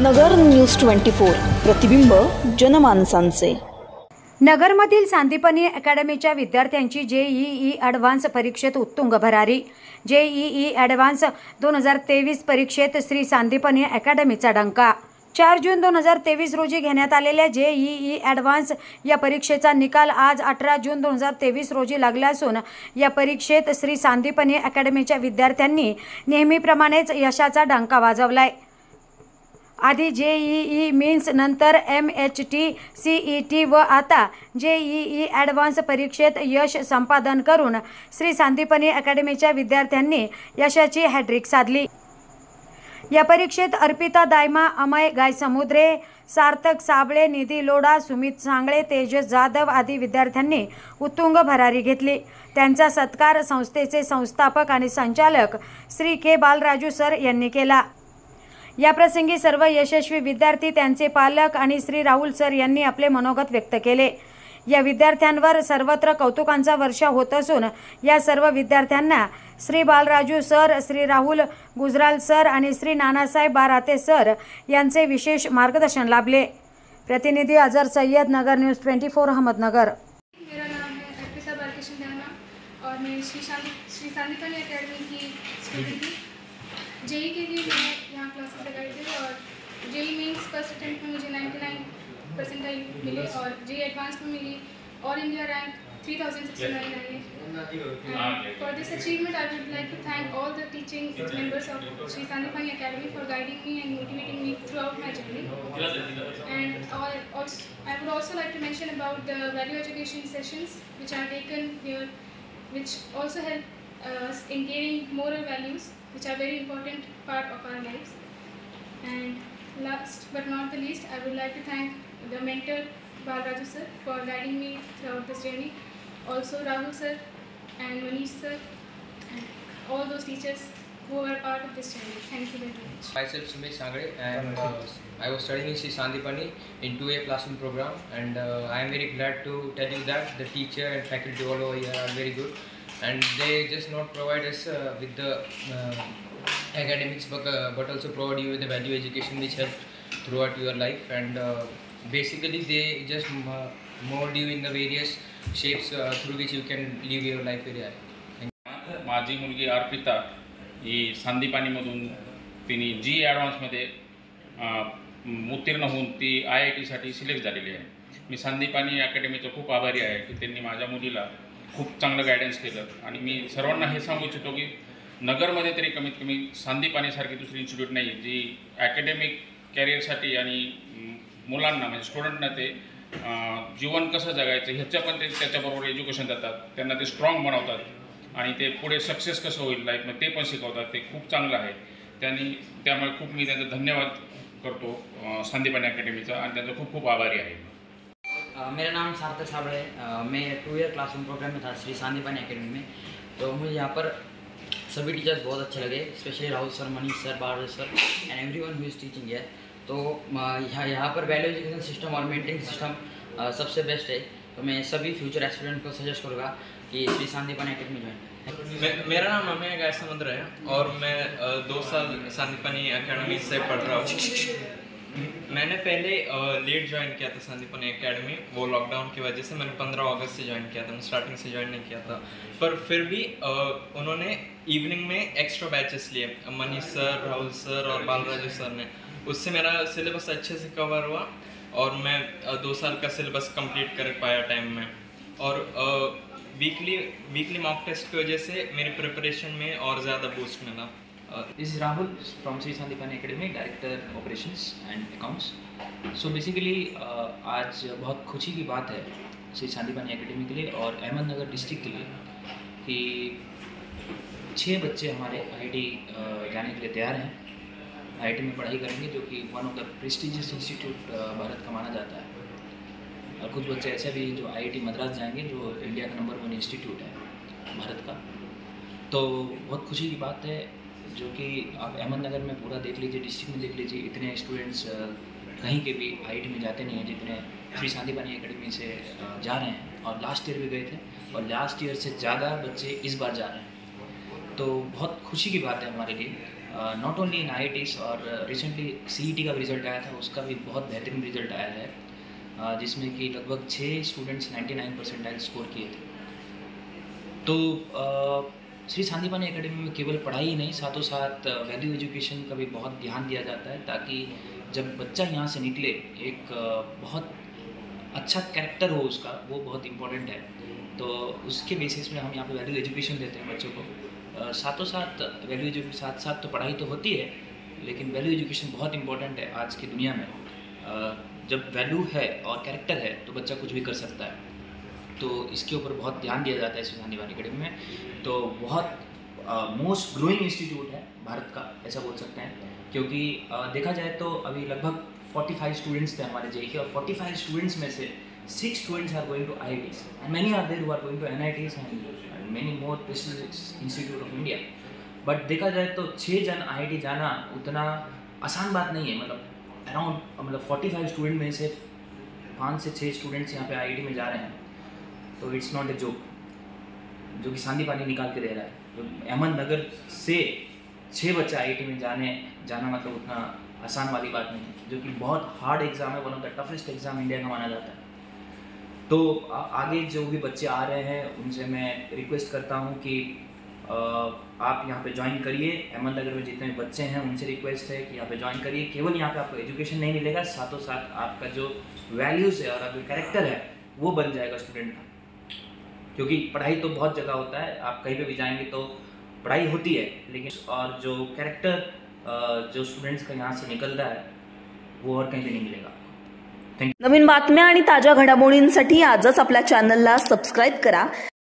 नगर news 24 प्रतिबिंब जनमानसांचे। नगरमधील सांदीपनी अकॅडमीच्या विद्यार्थ्यांची JEE advance परीक्षेत उत्तुंग भरारी। JEE ॲडव्हान्स 2023 परीक्षेत श्री सांदीपनी अकॅडमीचा डंका। 4 जून 2023 रोजी घेण्यात आलेल्या JEE ॲडव्हान्स या परीक्षेचा निकाल आज 18 जून 2023 रोजी लागला असून या परीक्षेत श्री सांदीपनी अकॅडमीच्या विद्यार्थ्यांनी नेहमीप्रमाणेच यशाचा डंका वाजवलाय। आधी JEE मीन्स, नंतर MHT, CET व आता JEE ॲडव्हान्स परीक्षेत यश संपादन करून श्री सांदीपनी अकॅडमीच्या विद्यार्थ्यांनी यशाची हॅट्रिक साधली। या परीक्षेत अर्पिता दायमा, अमय गायसमुद्रे, सार्थक साबळे, निधी लोढा, सुमित सांगळे, तेजस जाधव आदी विद्यार्थ्यांनी उत्तुंग भरारी घेतली। त्यांचा सत्कार संस्थेचे संस्थापक आणि संचालक श्री के बालराजू सर यांनी केला। याप्रसंगी सर्व यशस्वी विद्यार्थी, त्यांचे पालक आणि श्री राहुल सर यांनी आपले मनोगत व्यक्त केले। या विद्यार्थ्यांवर सर्वत्र कौतुकांचा वर्षाव होत असून या सर्व विद्यार्थ्यांना श्री बालराजू सर, श्री राहुल गुजराल सर आणि श्री नानासाहेब बाराते सर यांचे विशेष मार्गदर्शन लाभले। प्रतिनिधी अजहर सय्यद, नगर न्यूज 24, अहमदनगर। मेरा नाम है अर्पिता बालकृष्ण और मैं श्री सांदीपनी अकेडमी की स्टूडेंट थी। JEE के लिए मैं यहाँ क्लासेस लगाई थी और JEE मीन्स फर्स्ट अटेम्प्ट में मुझे 99 परसेंटाइल मिले और JEE एडवांस में मेरी ऑल इंडिया रैंक 3069 आई है। For this achievement I would like to thank all the teaching members of Shri Sandipani academy for guiding me and motivating me throughout my journey. And I would also like to mention about the value education sessions which are taken here, which also help us in gaining moral values, which are very important part of our lives. And last but not the least, I would like to thank the mentor Balraju sir for guiding me throughout this journey. Also Rahul sir and Manish sir and all those teachers who were part of this journey. Thank you very much. Myself Sumit Sangre and I was studying in Sri Sandipani in 2A classroom program, and I am very glad to tell you that the teacher and faculty all over here are very good, and they just not provide us with the academics but also provide you with the value education which help throughout your life, and basically they just mold you in the various shapes through which you can live your life very high. माझी मुलगी अर्पिता ही सांदीपनीमधून तिने JEE ॲडव्हान्समध्ये उत्तीर्ण होऊन ती IIT साठी select झालेली आहे। मी सांदीपनी अकॅडमीचा खूप आभारी आहे की त्यांनी माझ्या मुलीला खूप चांगलं गायडन्स केलं, आणि मी सर्वांना हे सांगू इच्छितो की नगरमध्ये तरी कमीत कमी सांदीपनीसारखी दुसरी इन्स्टिट्यूट नाही जी ॲकॅडमिक कॅरियरसाठी आणि मुलांना म्हणजे स्टुडंटना ते जीवन कसं जगायचं ह्याच्या पण ते त्याच्याबरोबर एज्युकेशन देतात, त्यांना ते स्ट्रॉंग बनवतात आणि ते पुढे सक्सेस कसं होईल लाईफमध्ये ते पण शिकवतात। ते खूप चांगलं आहे त्यामुळे खूप मी त्यांचा धन्यवाद करतो सांदीपनी अकॅडमीचा, आणि त्यांचा खूप खूप आभारी आहे। मेरा नाम सार्थक साबळे है। मैं 2 ईयर क्लासरूम प्रोग्राम में था श्री सांदीपनी अकेडमी में। तो मुझे यहाँ पर सभी टीचर्स बहुत अच्छे लगे, specially Rahul sir, Manish sir, Baraj sir and everyone who is teaching है। तो यहाँ पर वैल्यू एजुकेशन सिस्टम और मेंटरिंग सिस्टम सबसे बेस्ट है। तो मैं सभी फ्यूचर एस्पिरेंट को सजेस्ट करूँगा कि श्री सांदीपनी अकेडमी ज्वाइन। मेरा नाम अमय गायसमुद्रे है और मैं 2 साल सांदीपनी अकेडमी से पढ़ रहा हूँ। मैंने पहले लेट ज्वाइन किया था सांदीपनी अकेडमी, वो लॉकडाउन की वजह से। मैंने 15 अगस्त से ज्वाइन किया था, मैं स्टार्टिंग से ज्वाइन नहीं किया था, पर फिर भी उन्होंने इवनिंग में एक्स्ट्रा बैचेस लिए, मनीष सर, राहुल सर और बालराजू सर ने। उससे मेरा सिलेबस अच्छे से कवर हुआ और मैं 2 साल का सिलेबस कंप्लीट कर पाया टाइम में। और वीकली मॉक टेस्ट की वजह से मेरी प्रिपरेशन में और ज़्यादा बूस्ट मिला। This is Rahul from Sri Sandipani Academy, Director Operations and Accounts. So basically आज बहुत खुशी की बात है श्री सांदीपनी एकेडमी के लिए और अहमदनगर डिस्ट्रिक्ट के लिए कि 6 बच्चे हमारे IIT जाने के लिए तैयार हैं। IIT में पढ़ाई करेंगे जो कि one of the prestigious institute Bharat का माना जाता है, और कुछ बच्चे ऐसे भी जो IIT मद्रास जाएंगे जो इंडिया का नंबर 1 इंस्टीट्यूट है भारत का। तो बहुत खुशी की बात है जो कि आप अहमदनगर में पूरा देख लीजिए, डिस्ट्रिक्ट में देख लीजिए, इतने स्टूडेंट्स कहीं के भी IIT में जाते नहीं हैं जितने श्री सांदीपनी एकेडमी से जा रहे हैं। और लास्ट ईयर भी गए थे और लास्ट ईयर से ज़्यादा बच्चे इस बार जा रहे हैं। तो बहुत खुशी की बात है हमारे लिए। नॉट ओनली इन IITs, और रिसेंटली CET का भी रिज़ल्ट आया था, उसका भी बहुत बेहतरीन रिज़ल्ट आया है, जिसमें कि लगभग 6 स्टूडेंट्स 99 परसेंटाइल स्कोर किए थे। तो श्री सांदीपनि एकेडमी में केवल पढ़ाई ही नहीं, साथों साथ वैल्यू एजुकेशन का भी बहुत ध्यान दिया जाता है, ताकि जब बच्चा यहाँ से निकले एक बहुत अच्छा कैरेक्टर हो उसका, वो बहुत इम्पोर्टेंट है। तो उसके बेसिस में हम यहाँ पे वैल्यू एजुकेशन देते हैं बच्चों को। साथों साथ वैल्यू एजुकेशन साथ साथ तो पढ़ाई तो होती है, लेकिन वैल्यू एजुकेशन बहुत इंपॉर्टेंट है आज की दुनिया में। जब वैल्यू है और कैरेक्टर है तो बच्चा कुछ भी कर सकता है, तो इसके ऊपर बहुत ध्यान दिया जाता है श्री सांदीपनि एकेडमी में। तो बहुत मोस्ट ग्रोइंग इंस्टीट्यूट है भारत का, ऐसा बोल सकते हैं, क्योंकि देखा जाए तो अभी लगभग 45 स्टूडेंट्स थे हमारे JEE के, और 45 स्टूडेंट्स में से 6 students are going to IITs and many are there who are going to NITs and many more prestigious institute of India. But देखा जाए तो 6 जन IIT जाना उतना आसान बात नहीं है। मतलब 45 स्टूडेंट में से 5 से 6 स्टूडेंट्स यहाँ पे IIT में जा रहे हैं, तो इट्स नॉट ए जोक, जो कि सांदीपनि निकाल के दे रहा है। तो अहमदनगर से 6 बच्चे IIT में जाना मतलब उतना आसान वाली बात नहीं है, जो कि बहुत हार्ड एग्ज़ाम है, one of the toughest exam India का माना जाता है। तो आगे जो भी बच्चे आ रहे हैं उनसे मैं रिक्वेस्ट करता हूँ कि आप यहाँ पे ज्वाइन करिए। अहमदनगर में जितने बच्चे हैं उनसे रिक्वेस्ट है कि यहाँ पे ज्वाइन करिए। केवल यहाँ पे आपको एजुकेशन नहीं मिलेगा, साथों साथ आपका जो वैल्यूज़ है और आपका कैरेक्टर है वो बन जाएगा स्टूडेंट का। क्योंकि पढ़ाई तो बहुत जगह होता है, आप कहीं पे भी जाएंगे तो पढ़ाई होती है, लेकिन और जो कैरेक्टर जो स्टुडंट्स का यहाँ से निकलता है वो और कहीं पे नहीं मिलेगा। नवीन बातम्या आणि ताज्या घडामोडींसाठी आजच आपल्या चॅनलला सबस्क्राईब करा।